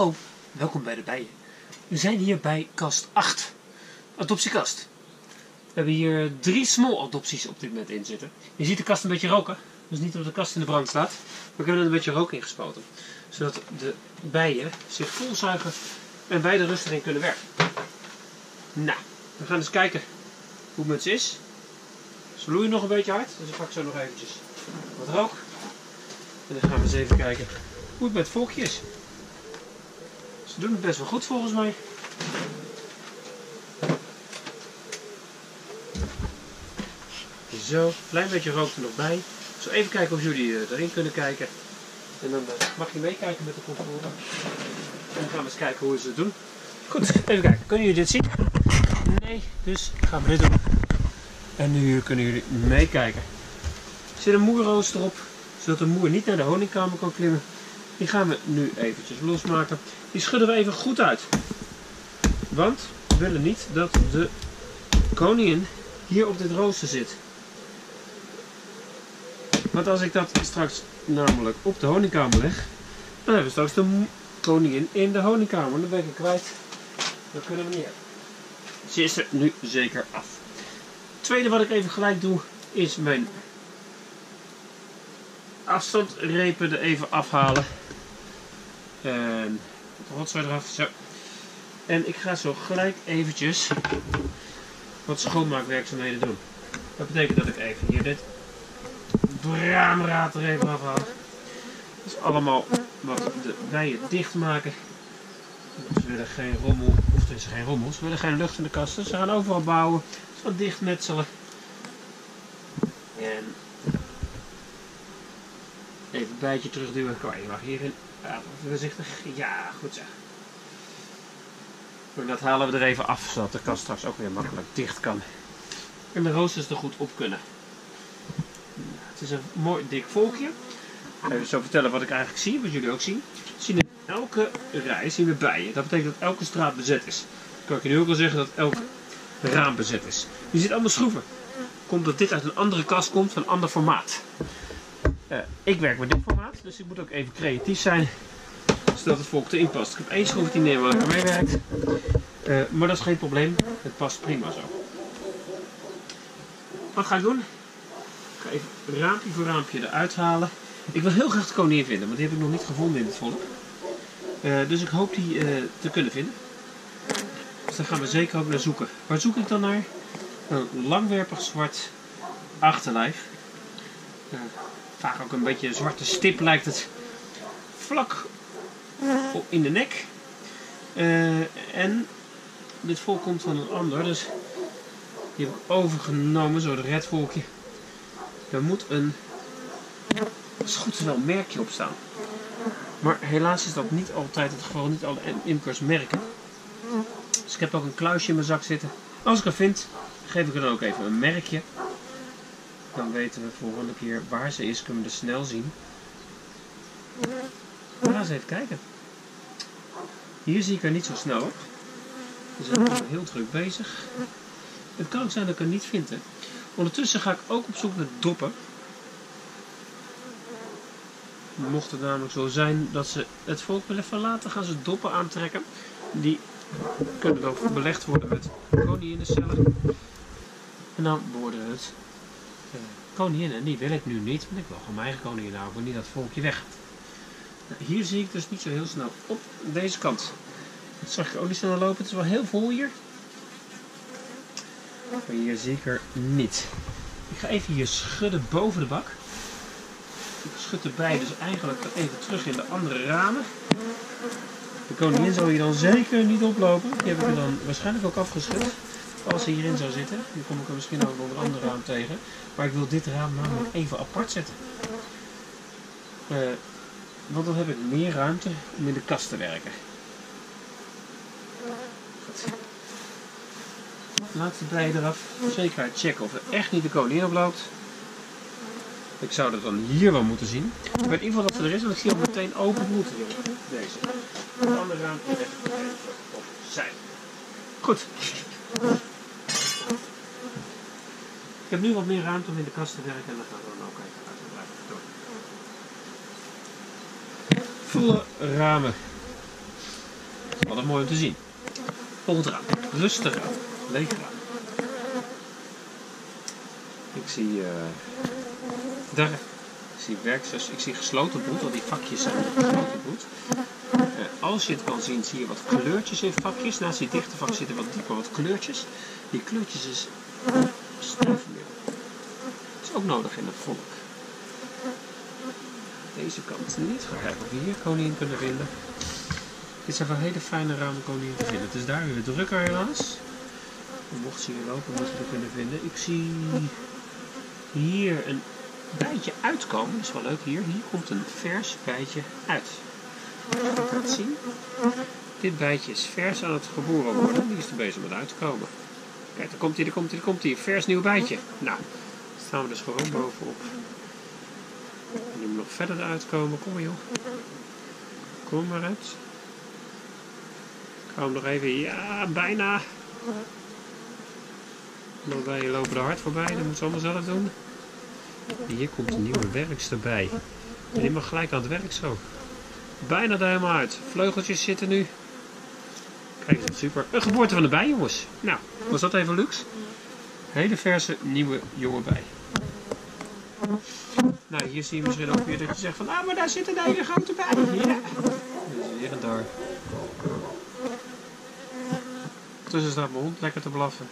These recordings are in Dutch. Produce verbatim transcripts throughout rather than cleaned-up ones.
Hallo, welkom bij de bijen. We zijn hier bij kast acht, adoptiekast. We hebben hier drie small adopties op dit moment in zitten. Je ziet de kast een beetje roken, dus niet dat de kast in de brand staat. Maar ik heb er een beetje rook in gespoten, zodat de bijen zich volzuigen en wij er rustig in kunnen werken. Nou, we gaan eens kijken hoe het met ze is. Ze bloeien nog een beetje hard, dus ik pak zo nog eventjes wat rook. En dan gaan we eens even kijken hoe het met het volkje is. Ze doen het best wel goed volgens mij. Zo, een klein beetje rook er nog bij. Zo even kijken of jullie uh, erin kunnen kijken. En dan uh, mag je meekijken met de controle. En dan gaan we eens kijken hoe ze het doen. Goed, even kijken. Kunnen jullie dit zien? Nee, dus gaan we dit doen. En nu kunnen jullie meekijken. Er zit een moerroos erop, zodat de moer niet naar de honingkamer kan klimmen. Die gaan we nu eventjes losmaken. Die schudden we even goed uit. Want we willen niet dat de koningin hier op dit rooster zit. Want als ik dat straks namelijk op de honingkamer leg, dan hebben we straks de koningin in de honingkamer. Dan ben ik er kwijt. Dat kunnen we niet hebben. Ze is er nu zeker af. Het tweede wat ik even gelijk doe, is mijn afstandrepen er even afhalen. En de rotzooi eraf. Zo. En ik ga zo gelijk eventjes wat schoonmaakwerkzaamheden doen. Dat betekent dat ik even hier dit braamraad er even afhaal. Dat is allemaal wat de bijen dicht maken. Ze willen geen rommel, of er is geen rommel, ze willen geen lucht in de kasten. Ze gaan overal bouwen, ze gaan dichtmetselen. En even een bijtje terugduwen. Kom, je mag hierin. Ja, voorzichtig. Ja, goed zeg. En dat halen we er even af, zodat de kast straks ook weer makkelijk dicht kan. En de roosters er goed op kunnen. Het is een mooi dik volkje. Even zo vertellen wat ik eigenlijk zie, wat jullie ook zien. We zien in elke rij zien we bijen. Dat betekent dat elke straat bezet is. Dan kan ik je nu ook al zeggen dat elk raam bezet is. Je ziet allemaal schroeven. Komt dat dit uit een andere kast komt, van een ander formaat. Uh, ik werk met dit formaat, dus ik moet ook even creatief zijn, zodat het volk erin past. Ik heb één schroef die neem waar ik aan meewerkt. Uh, maar dat is geen probleem, het past prima zo. Wat ga ik doen? Ik ga even raampje voor raampje eruit halen. Ik wil heel graag de koningin vinden, want die heb ik nog niet gevonden in het volk. Uh, dus ik hoop die uh, te kunnen vinden. Dus daar gaan we zeker ook naar zoeken. Waar zoek ik dan naar? Een langwerpig zwart achterlijf. Uh, vaak ook een beetje een zwarte stip lijkt het. Vlak in de nek. Uh, en dit volk komt van een ander, dus die heb ik overgenomen, zo de redvolkje. Er moet een, als het goed is wel een merkje op staan. Maar helaas is dat niet altijd het geval, niet alle imkers merken. Dus ik heb ook een kluisje in mijn zak zitten. Als ik er vind, geef ik er dan ook even een merkje. Dan weten we de volgende keer waar ze is, kunnen we er snel zien. We gaan eens even kijken. Hier zie ik er niet zo snel op. We zijn nog heel druk bezig. Het kan ook zijn dat ik er niet vind. Hè. Ondertussen ga ik ook op zoek naar doppen. Mocht het namelijk zo zijn dat ze het volk willen verlaten, gaan ze doppen aantrekken. Die kunnen dan belegd worden met koninginnencellen. En dan worden het uh, koninginnen. Die wil ik nu niet, want ik wil gewoon mijn eigen koningin houden. Ik wil niet dat het volkje weg gaat. Nou, hier zie ik dus niet zo heel snel op deze kant. Dat zag ik ook niet snel lopen. Het is wel heel vol hier. Maar hier zie ik er niet. Ik ga even hier schudden boven de bak. Ik schud erbij dus eigenlijk even terug in de andere ramen. De koningin zal hier dan zeker niet oplopen. Die heb ik er dan waarschijnlijk ook afgeschud. Als ze hierin zou zitten. Nu kom ik er misschien ook nog een ander raam tegen. Maar ik wil dit raam namelijk even apart zetten. Uh, want dan heb ik meer ruimte om in de kast te werken. Goed. Laat de bijen eraf. Zekerheid checken of er echt niet de koningin oploopt. Ik zou dat dan hier wel moeten zien. Ik weet in ieder geval dat ze er is, want ik zie al meteen open broed in deze. Het andere raampje even op zijn. Goed. Ik heb nu wat meer ruimte om in de kast te werken en dan gaan we dan ook even uitgebreid door. Volle ramen. Wat mooi om te zien. Volgend raam. Rustig raam. Leeg raam. Ik zie uh, daar. Ik zie werksters. Ik zie gesloten bloed. Al die vakjes zijn gesloten bloed. Uh, als je het kan zien, zie je wat kleurtjes in vakjes. Naast die dichte vak zitten wat dieper wat kleurtjes. Die kleurtjes is stuifmeel. Dat is ook nodig in het volk. Deze kant niet. Ga kijken of we hier koningin kunnen vinden. Dit zijn wel hele fijne ramen koningin te vinden. Het is daar weer drukker helaas. Mocht ze hier lopen, moeten we kunnen vinden. Ik zie hier een bijtje uitkomen. Dat is wel leuk hier. Hier komt een vers bijtje uit. Kan je dat zien? Dit bijtje is vers aan het geboren worden. Die is er bezig met uit te komen. Kijk, daar komt hij, daar komt hij, daar komt hij. Vers nieuw bijtje. Nou, dan staan we dus gewoon bovenop. En die moet nog verder eruit komen. Kom maar joh. Kom maar uit. Ik hou hem nog even. Ja, bijna. Dan wij lopen er hard voorbij. Dat moeten ze allemaal zelf doen. En hier komt een nieuwe werkster bij. En die mag gelijk aan het werk zo. Bijna er helemaal uit. Vleugeltjes zitten nu. Kijk eens, super. Een geboorte van de bij, jongens. Nou, was dat even luxe? Hele verse nieuwe jonge bij. Nou, hier zie je misschien ook weer dat je zegt van, ah, maar daar zit een hele grote bij. Ja. Dus hier en daar. Tussen staat mijn hond lekker te blaffen.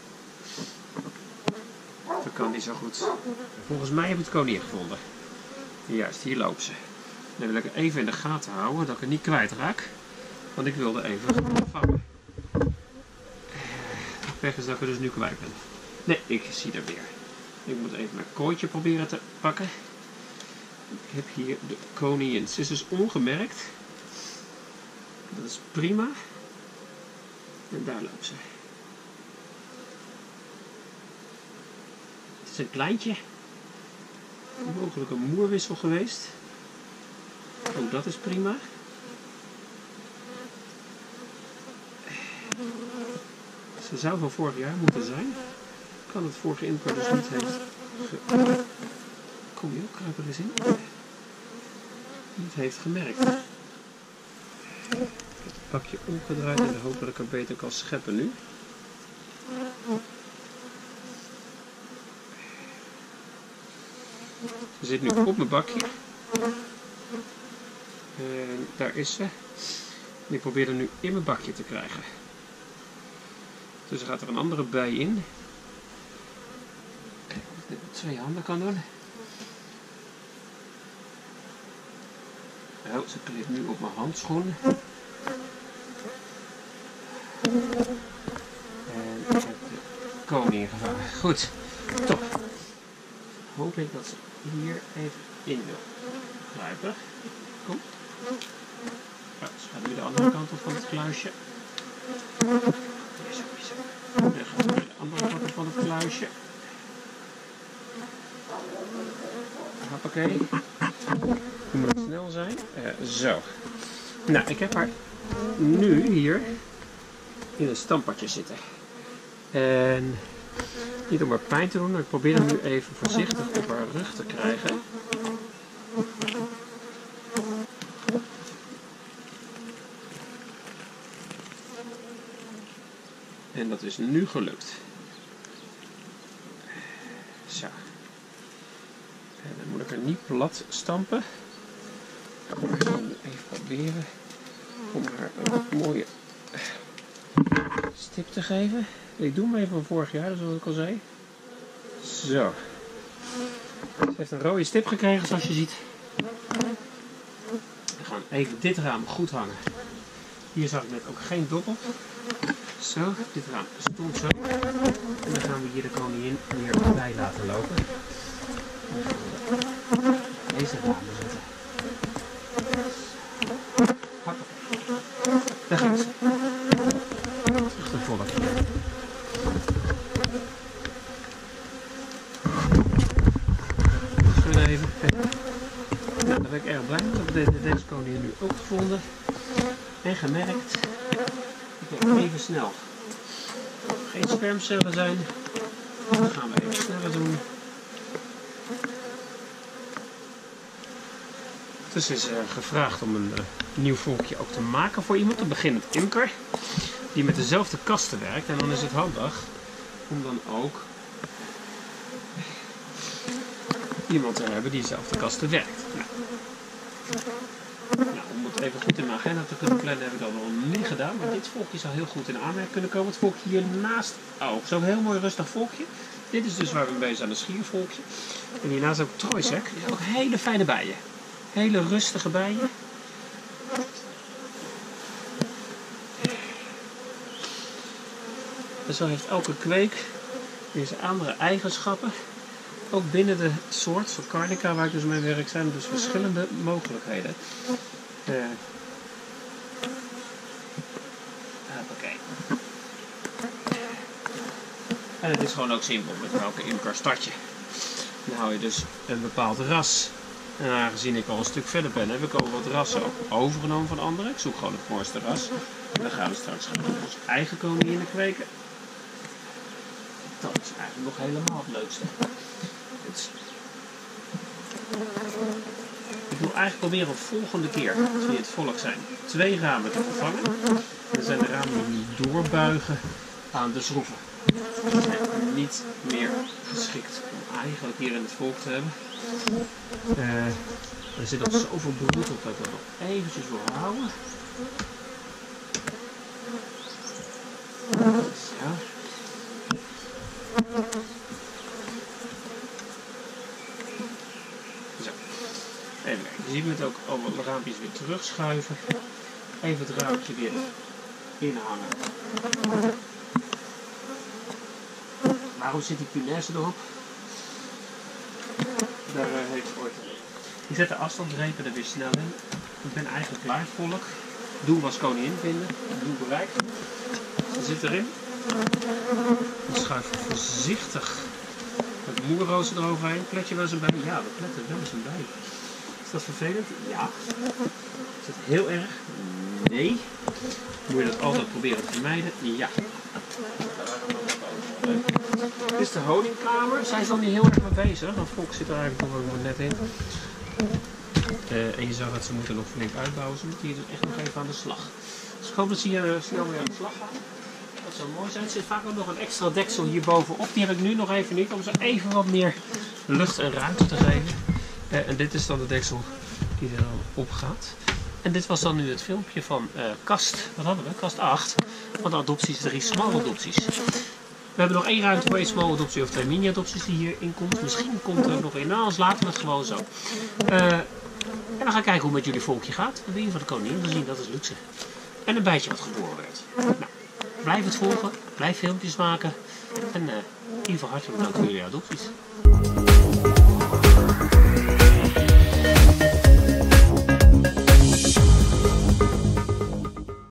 Dat kan niet zo goed. Volgens mij heb ik het koningin gevonden. Juist, hier loopt ze. Dan wil ik er even in de gaten houden, dat ik het niet kwijtraak. Want ik wilde even vangen. Het pech is dat ik er dus nu kwijt ben. Nee, ik zie er weer. Ik moet even mijn kooitje proberen te pakken. Ik heb hier de koningin. Ze is dus ongemerkt. Dat is prima. En daar loopt ze. Het is een kleintje. Mogelijk een moerwissel geweest. Ook dat is prima. Ze zou van vorig jaar moeten zijn. Kan het vorige imker dus niet heeft ge... Kom je ook, kruip er eens in. Niet heeft gemerkt. Ik heb het pakje omgedraaid en ik hoop dat ik er beter kan scheppen nu. Ze zit nu op mijn bakje. En daar is ze. En ik probeer er nu in mijn bakje te krijgen. Dus er gaat er een andere bij in. Kijk of ik dit met twee handen kan doen. Oh, ze klikt nu op mijn handschoen. En ik heb de koning gevangen. Goed, top. Hoop ik dat ze hier even in wil grijpen. Kom. Oh, ze gaat nu de andere kant op van het kluisje. Hier zo, hier zo. Dan gaat ze weer de andere kant op van het kluisje. Hoppakee. Nu moet het snel zijn. Uh, zo. Nou, ik heb haar nu hier in een stampertje zitten. En niet om haar pijn te doen, maar ik probeer hem nu even voorzichtig op haar rug te krijgen. En dat is nu gelukt. Zo. En dan moet ik er niet plat stampen. Ik ga nu even proberen om haar een mooie stip te geven. Ik doe hem even van vorig jaar, zoals ik al zei. Zo. Ze heeft een rode stip gekregen, zoals je ziet. We gaan even dit raam goed hangen. Hier zag ik net ook geen doppel. Zo, dit raam stond zo. En dan gaan we hier de koningin weer bij laten lopen. Deze ramen zetten. Hoppakee. Daar gaan ze. Terug de volk. Schudden even. Nou, daar ben ik erg blij mee. Ik heb deze koningin nu ook gevonden. En gemerkt. Ik heb even snel. Geen spermcellen zijn. Dan gaan we even sneller doen. Het Dus is uh, gevraagd om een uh, nieuw volkje ook te maken voor iemand. Een beginnend imker die met dezelfde kasten werkt. En dan is het handig om dan ook iemand te hebben die dezelfde kasten werkt. Nou. Nou, om het even goed in mijn agenda te kunnen plannen heb ik dat nog niet gedaan. Maar dit volkje zou heel goed in aanmerking kunnen komen. Het volkje hiernaast ook. Zo'n heel mooi rustig volkje. Dit is dus waar we mee bezig zijn, een schiervolkje. En hiernaast ook Trooisek. Die zijn ook hele fijne bijen. Hele rustige bijen. En zo heeft elke kweek deze andere eigenschappen. Ook binnen de soort, soort Carnica waar ik dus mee werk, zijn er dus verschillende mogelijkheden. Uh, Oké. En het is gewoon ook simpel met welke imker start je. Dan hou je dus een bepaald ras. En aangezien ik al een stuk verder ben, heb ik al wat rassen ook overgenomen van anderen. Ik zoek gewoon het mooiste ras. En dan gaan we straks onze eigen koninginnen kweken. Dat is eigenlijk nog helemaal het leukste. Ik wil eigenlijk proberen een volgende keer, als we in het volk zijn, twee ramen te vervangen. Dan zijn de ramen die niet doorbuigen aan de schroeven. Die zijn niet meer geschikt om eigenlijk hier in het volk te hebben. Uh, er zit nog zoveel bloed op dat ik dat nog eventjes wil houden. Zo. Zo. Even kijken. Je ziet me het ook alle raampjes weer terugschuiven. Even het raampje weer inhangen. Waarom zit die punaise erop? Daar uh, heeft het ooit een. Ik zet de afstandsrepen er weer snel in. Ik ben eigenlijk klaar volk. Doel was koningin vinden. Doel bereikt. Ze zit erin. Dan schuif ik voorzichtig met moerrozen eroverheen. Plet je wel eens een bij? Ja, we pletten wel eens een bij. Is dat vervelend? Ja. Is het heel erg? Nee. Moet je dat altijd proberen te vermijden? Ja. Dit is de honingkamer. Zijn ze dan niet heel erg mee bezig? Dat volk zit er eigenlijk nog net in. Uh, en je zag dat ze moeten nog flink uitbouwen. Ze moeten hier dus echt nog even aan de slag. Dus ik hoop dat ze hier uh, snel weer aan de slag gaan. Dat zou mooi zijn. Er zit vaak ook nog een extra deksel hier bovenop. Die heb ik nu nog even niet. Om ze even wat meer lucht en ruimte te geven. Uh, en dit is dan de deksel die er dan op gaat. En dit was dan nu het filmpje van uh, kast. Wat hadden we? Kast acht. Van de adopties. Drie small adopties. We hebben nog één ruimte voor één small adoptie of twee mini adopties die hierin komt. Misschien komt er nog een. Nou, anders laten we het gewoon zo. Uh, en dan gaan we kijken hoe het met jullie volkje gaat. We hebben van de koningin gezien, dat is luxe. En een bijtje wat geboren werd. Nou, blijf het volgen. Blijf filmpjes maken. En uh, in ieder geval hartelijk bedankt voor jullie adopties.